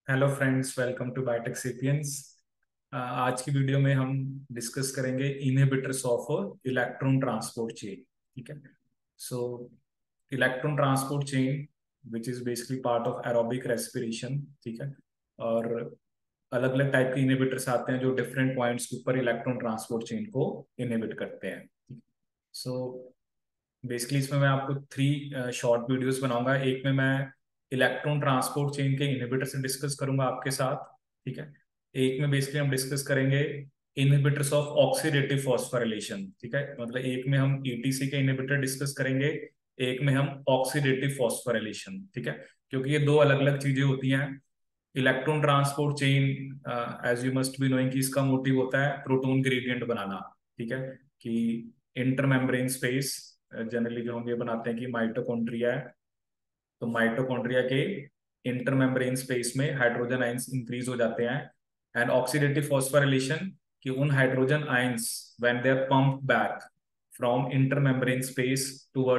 Hello friends, welcome to Biotech Sapiens. आज की video में हम डिस्कस करेंगे inhibitors of electron transport chain. ठीक है। So electron transport chain which is basically part of aerobic respiration. ठीक है। और अलग अलग टाइप के इनहिबिटर्स आते हैं जो डिफरेंट पॉइंट्स के ऊपर इलेक्ट्रॉन ट्रांसपोर्ट चेन को इनहिबिट करते हैं। सो बेसिकली इसमें मैं आपको थ्री शॉर्ट वीडियोस बनाऊंगा। एक में मैं इलेक्ट्रॉन ट्रांसपोर्ट चेन के इनहिबिटर से डिस्कस करूंगा आपके साथ। ठीक है। एक में बेसिकली हम डिस्कस करेंगे इनहिबिटर्स ऑफ ऑक्सीडेटिव फॉस्फोरिलेशन। ठीक है, मतलब एक में हम ईटीसी के इनहिबिटर डिस्कस करेंगे, एक में हम ऑक्सीडेटिव फॉस्फोरिलेशन। ठीक है, क्योंकि ये दो अलग अलग चीजें होती हैं। Electron transport chain as you must be knowing कि इसका मोटिव होता है प्रोटॉन ग्रेडियंट बनाना। ठीक है, कि इंटरमेम्ब्रेन स्पेस जनरली जो हम ये बनाते हैं कि माइटोकॉन्ड्रिया है, तो माइटोकॉन्ड्रिया के इंटरमेम्ब्रेन स्पेस में हाइड्रोजन आयंस इंक्रीज हो जाते हैं। एंड ऑक्सीडेटिव फॉस्फोरिलेशन कि उन hydrogen ions when they are pumped back from intermembrane space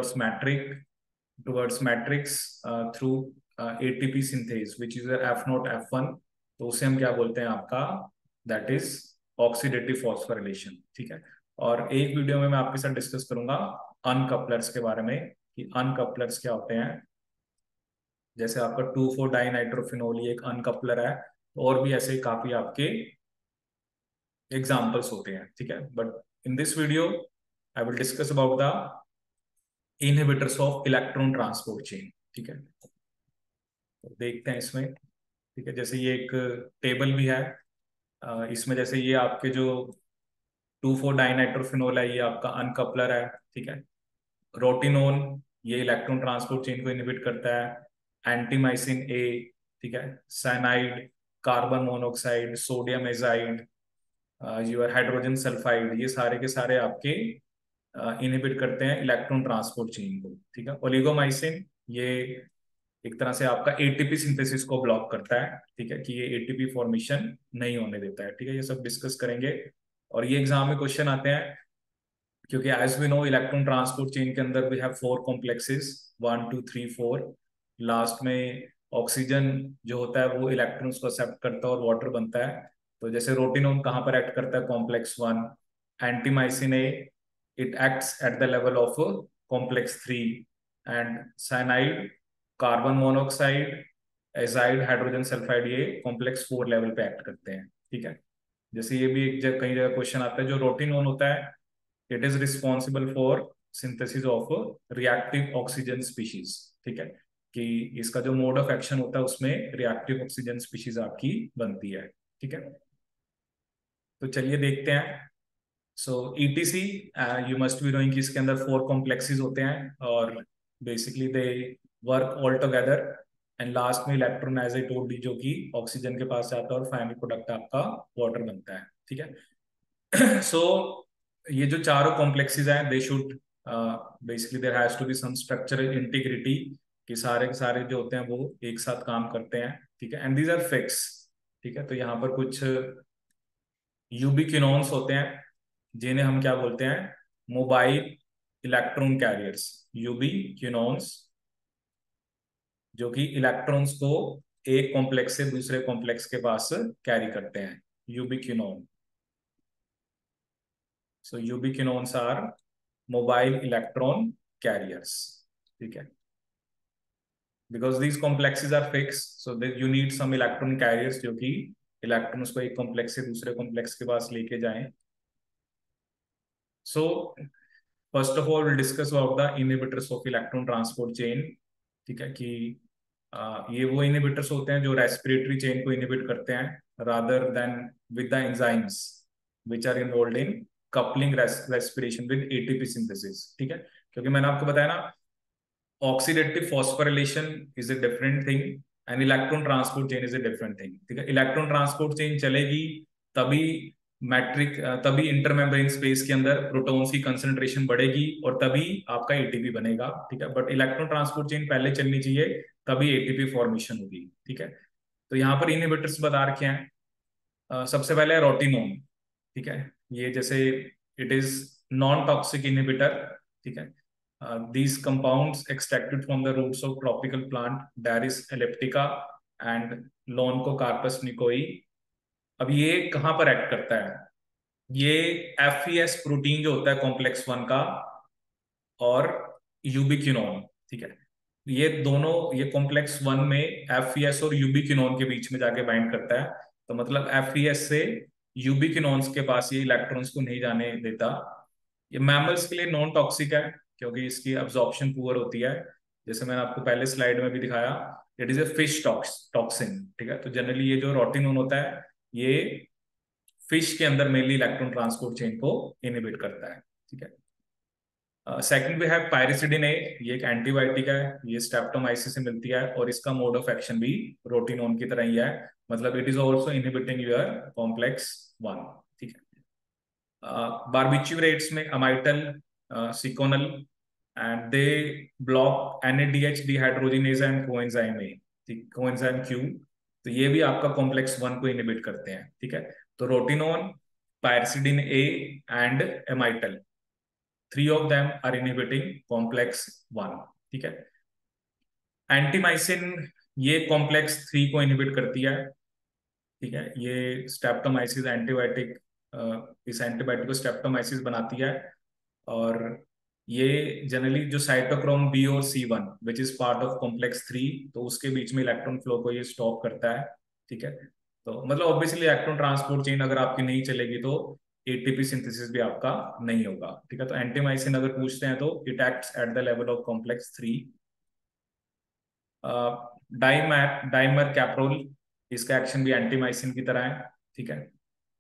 towards matrix through ATP synthase which is F naught F1, तो उसे हम क्या बोलते हैं आपका, दैट इज ऑक्सीडेटिव फॉस्फोरिलेशन। ठीक है। और एक वीडियो में मैं आपके साथ डिस्कस करूंगा अनकपलर्स के बारे में कि अनकपलर्स क्या होते हैं। जैसे आपका 2,4-डाइनाइट्रोफिनोल ये एक अनकपलर है, और भी ऐसे काफी आपके एग्जाम्पल्स होते हैं। ठीक है, but in this video I will discuss about the inhibitors of electron transport chain. ठीक है, तो देखते हैं इसमें। ठीक है, जैसे ये एक टेबल भी है। इसमें जैसे ये आपके जो 2,4-डाइनाइट्रोफिनोल है ये आपका अनकपलर है। ठीक है। रोटिनोन ये इलेक्ट्रॉन ट्रांसपोर्ट चेन को इनहिबिट करता है। एंटीमाइसिन ए, ठीक है, cyanide, carbon monoxide, sodium azide, your hydrogen sulphide, ये सारे के सारे आपके इनहिबिट करते हैं इलेक्ट्रॉन ट्रांसपोर्ट चेन को। ठीक है। ओलिगोमाइसिन ये एक तरह से आपका एटीपी सिंथेसिस को ब्लॉक करता है। ठीक है, कि ये एटीपी फॉर्मेशन नहीं होने देता है। ठीक है, ये सब डिस्कस करेंगे। और ये एग्जाम में क्वेश्चन आते हैं क्योंकि as we know electron transport chain के अंदर वी हैव 4 कॉम्प्लेक्सेस, 1 2 3 4। लास्ट में ऑक्सीजन जो होता है वो इलेक्ट्रॉन्स को एक्सेप्ट करता है और वाटर बनता है। तो जैसे रोटिनोन कहाँ पर एक्ट करता है, complex 1। Antimycin A, it acts at the level of complex 3। And cyanide, carbon monoxide, azide, hydrogen sulphide, ये कॉम्प्लेक्स 4 लेवल पे एक्ट करते हैं। ठीक है। जैसे ये भी एक कई जगह क्वेश्चन आता है, जो रोटिनोन होता है it is responsible for synthesis of reactive oxygen species. ठीक है, कि इसका जो मोड ऑफ एक्शन होता है उसमें रिएक्टिव ऑक्सीजन स्पीशीज आपकी बनती है। ठीक है, तो चलिए देखते हैं। So ETC, you must be knowing कि इसके अंदर 4 कॉम्प्लेक्सेस होते हैं और basically they work all together. And last में इलेक्ट्रॉन एज आई टोल्ड जो कि ऑक्सीजन के पास जाता है और फाइनल प्रोडक्ट आपका वाटर बनता है। ठीक है। सो ये जो चारों कॉम्प्लेक्सेस हैं they should basically there has to be some structural integrity, कि सारे के सारे जो होते हैं वो एक साथ काम करते हैं। ठीक है, एंड दीज आर फिक्स। ठीक है, तो यहाँ पर कुछ यूबिक्विनोन्स होते हैं जिन्हें हम क्या बोलते हैं, मोबाइल इलेक्ट्रॉन कैरियर्स। यूबिक्विनोन्स जो कि इलेक्ट्रॉन्स को एक कॉम्प्लेक्स से दूसरे कॉम्प्लेक्स के पास कैरी करते हैं, ubiquinone. So ubiquinones are mobile electron carriers. ठीक है, because these complexes are fix, so you need some electron carriers जो कि इलेक्ट्रॉन्स को एक कॉम्प्लेक्स से दूसरे कॉम्प्लेक्स के पास लेके जाएं। So first of all discuss about the inhibitors of electron transport chain. ठीक है, कि ये वो इनहिबिटर्स होते हैं जो रेस्पिरेटरी चेन को इनहिबिट करते हैं rather than with the enzymes which are involve in coupling respiration with ATP synthesis. ठीक है, क्योंकि मैंने आपको बताया ना, oxidative phosphorylation is a different thing and electron transport chain is a different thing. ठीक है, इलेक्ट्रॉन ट्रांसपोर्ट चेन चलेगी तभी मैट्रिक तभी इंटरमेम्ब्रेन स्पेस के अंदर प्रोटॉन्स की कंसंट्रेशन बढ़ेगी और तभी आपका एटीपी बनेगा। ठीक है, बट इलेक्ट्रॉन ट्रांसपोर्ट चेन पहले चलनी चाहिए तभी एटीपी फॉर्मेशन होगी। ठीक है, तो यहाँ पर इनहिबिटर्स बता रखे हैं। सबसे पहले रोटिनोन। ठीक है, ये जैसे it is non toxic inhibitor. ठीक है, these compounds extracted from the roots of tropical plant Daris elliptica and Lonchocarpus nicou. अब ये कहाँ पर एक्ट करता है? ये एफईएस प्रोटीन जो होता है कॉम्प्लेक्स 1 का, और यूबिक्विनोन, ठीक है, ये दोनों, ये कॉम्प्लेक्स 1 में एफईएस और यूबिक्विनोन के बीच में जाके बाइंड करता है। तो मतलब एफईएस से यूबिक्विनोन्स के पास ये इलेक्ट्रॉन्स को नहीं जाने देता। ये मैमल्स के लिए नॉन टॉक्सिक है क्योंकि इसकी अब्जॉर्प्शन पुअर होती है, जैसे मैंने आपको पहले स्लाइड में भी दिखाया। It is a fish toxin, ठीक है। तो जनरली ये जो रोटिनोन होता है, ये फिश के अंदर मेनली इलेक्ट्रॉन ट्रांसपोर्ट चेन को इनहिबिट करता है, ठीक है। Second we have piericidin A. ये एक एंटीबायोटिक है, ये स्ट्रेप्टोमाइसिस से मिलती है, और इसका मोड ऑफ एक्शन भी रोटिनोन की तरह ही है, मतलब it is also inhibiting your complex 1, ठीक है। बारबिट्यूरेट्स में amytal, seconal, and they block NADH dehydrogenase and coenzyme A, coenzyme Q। तो ये भी आपका कॉम्प्लेक्स 1 को इनहिबिट करते हैं, ठीक है। तो rotenone, piericidin A and amytal, 3 of them are inhibiting complex 1, ठीक है। एंटीमाइसिन, ये कॉम्प्लेक्स 3 को इनहिबिट करती है, ठीक है। ये स्ट्रेप्टोमाइसिस एंटीबायोटिक, इस एंटीबायोटिक को स्ट्रेप्टोमाइसिस बनाती है, और ये जनरली जो साइटोक्रोम बी और C1 which is part of complex 3, तो उसके बीच में इलेक्ट्रॉन फ्लो को ये स्टॉप करता है, ठीक है। तो मतलब ऑब्वियसली इलेक्ट्रॉन ट्रांसपोर्ट चेन अगर आपकी नहीं चलेगी तो एटीपी सिंथेसिस भी आपका नहीं होगा, ठीक है। तो एंटीमाइसिन अगर पूछते हैं तो it acts at the level of complex 3। Dimercaprol, इसका एक्शन भी एंटीमाइसिन की तरह है, ठीक है।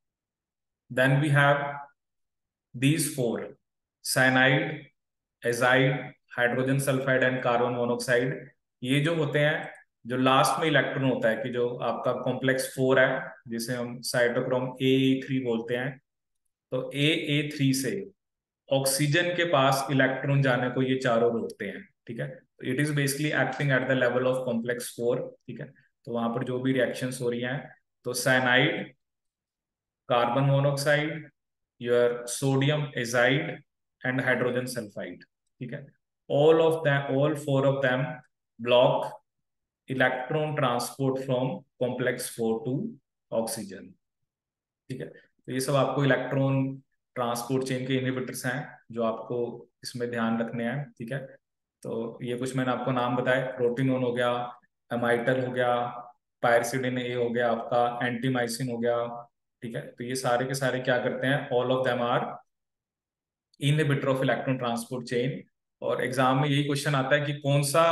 Then we have these 4: cyanide, azide, hydrogen sulphide and carbon monoxide. ये जो होते हैं, जो लास्ट में इलेक्ट्रॉन होता है, कि जो आपका कॉम्प्लेक्स 4 है, जिसे हम साइटोक्रोम A3 बोलते हैं, तो AA3 से ऑक्सीजन के पास इलेक्ट्रॉन जाने को ये चारों रोकते हैं, ठीक है। तो it is basically acting at the level of complex 4, ठीक है। तो वहां पर जो भी रिएक्शंस हो रही हैं, तो cyanide, carbon monoxide, your sodium azide and hydrogen sulphide, ठीक है, all of them, all 4 of them block electron transport from complex 4 to oxygen, ठीक है। तो ये सब आपको इलेक्ट्रॉन ट्रांसपोर्ट चेन के इनहिबिटर्स हैं जो आपको इसमें ध्यान रखने हैं, ठीक है। तो ये कुछ मैंने आपको नाम बताए, प्रोटीनोन हो गया, अमाइटल हो गया, पायरिसिडिन ए हो गया, आपका एंटीमाइसिन हो गया, ठीक है। तो ये सारे के सारे क्या करते हैं, all of them are inhibitor of electron transport chain. और एग्जाम में यही क्वेश्चन आता है कि कौन सा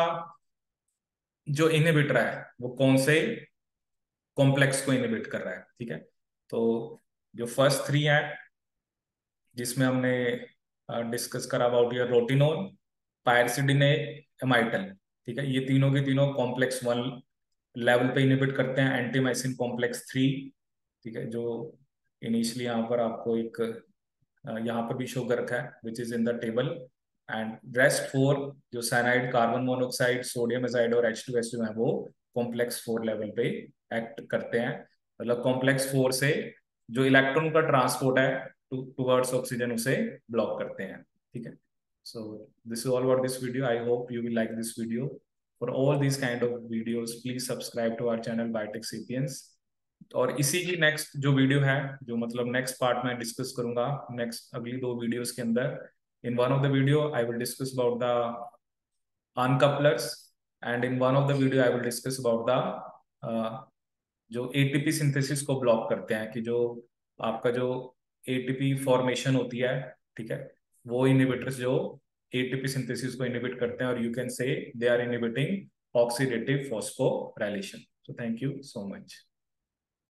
जो इनहिबिटर है वो कौन से कॉम्प्लेक्स को इनहिबिट कर रहा है, ठीक है। तो जो फर्स्ट 3 है, जिसमें हमने डिस्कस करा अबाउट योर रोटिनोन, पायरिसिडिन, एमाइटल, ठीक है, ये तीनों के तीनों कॉम्प्लेक्स 1 लेवल पे इनहिबिट करते हैं, एंटीमाइसिन कॉम्प्लेक्स 3, ठीक है, जो इनिशियली यहाँ पर आपको एक यहाँ पर भी शो कर रखा है, which is in the table. And rest 4 जो cyanide, carbon monoxide, sodium azide और H2SO है, वो कॉम्प्लेक्स 4 लेवल पे एक्ट करते हैं। मतलब कॉम्प्लेक्स 4 से जो इलेक्ट्रॉन का ट्रांसपोर्ट है टुवर्ड्स ऑक्सीजन, उसे ब्लॉक करते हैं, ठीक है। So this is all about this video. I hope you will like this video. For all this kind of videos please subscribe to our channel Biotech Sapiens. और इसी की next जो video है, जो मतलब नेक्स्ट पार्ट में discuss करूंगा next अगली 2 वीडियोस के अंदर, in one of the video I will discuss about the uncouplers, and in one of the video I will discuss about the जो एटीपी सिंथेसिस को ब्लॉक करते हैं, कि जो आपका जो एटीपी फॉर्मेशन होती है, ठीक है, वो इनहिबिटर्स जो एटीपी सिंथेसिस को इनहिबिट करते हैं, और you can say they are inhibiting oxidative phosphorylation. So thank you so much.